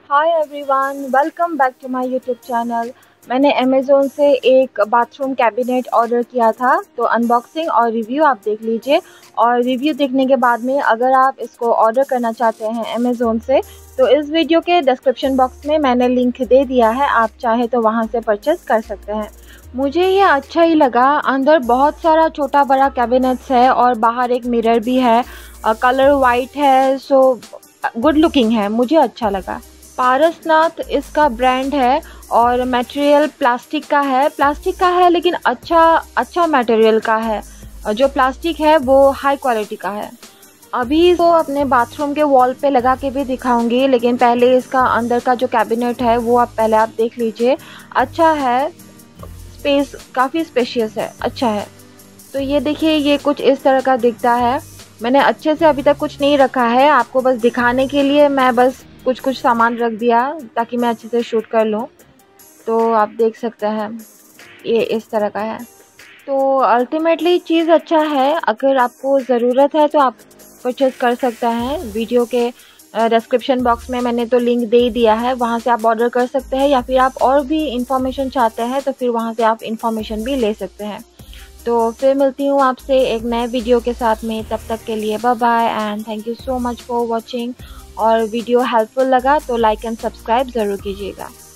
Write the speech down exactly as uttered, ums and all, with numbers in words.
Hi everyone, welcome back to my YouTube channel. मैंने Amazon से एक बाथरूम कैबिनेट ऑर्डर किया था, तो अनबॉक्सिंग और रिव्यू आप देख लीजिए। और रिव्यू देखने के बाद में अगर आप इसको ऑर्डर करना चाहते हैं अमेज़ोन से, तो इस वीडियो के डिस्क्रिप्शन बॉक्स में मैंने लिंक दे दिया है, आप चाहे तो वहां से परचेज़ कर सकते हैं। मुझे ये अच्छा ही लगा। अंदर बहुत सारा छोटा बड़ा कैबिनेट्स है और बाहर एक मिरर भी है। कलर वाइट है, सो गुड लुकिंग है, मुझे अच्छा लगा। पारसनाथ इसका ब्रांड है और मटेरियल प्लास्टिक का है प्लास्टिक का है लेकिन अच्छा अच्छा मटेरियल का है। जो प्लास्टिक है वो हाई क्वालिटी का है। अभी इसको अपने बाथरूम के वॉल पे लगा के भी दिखाऊंगी, लेकिन पहले इसका अंदर का जो कैबिनेट है वो आप पहले आप देख लीजिए। अच्छा है, स्पेस काफ़ी स्पेशियस है, अच्छा है। तो ये देखिए, ये कुछ इस तरह का दिखता है। मैंने अच्छे से अभी तक कुछ नहीं रखा है, आपको बस दिखाने के लिए मैं बस कुछ कुछ सामान रख दिया ताकि मैं अच्छे से शूट कर लूँ। तो आप देख सकते हैं ये इस तरह का है। तो अल्टीमेटली चीज़ अच्छा है, अगर आपको ज़रूरत है तो आप परचेज़ कर सकते हैं। वीडियो के डिस्क्रिप्शन बॉक्स में मैंने तो लिंक दे दिया है, वहाँ से आप ऑर्डर कर सकते हैं, या फिर आप और भी इंफॉर्मेशन चाहते हैं तो फिर वहाँ से आप इंफॉर्मेशन भी ले सकते हैं। तो फिर मिलती हूँ आपसे एक नए वीडियो के साथ में, तब तक के लिए bye bye and thank you so much for watching. और वीडियो हेल्पफुल लगा तो लाइक एंड सब्सक्राइब ज़रूर कीजिएगा।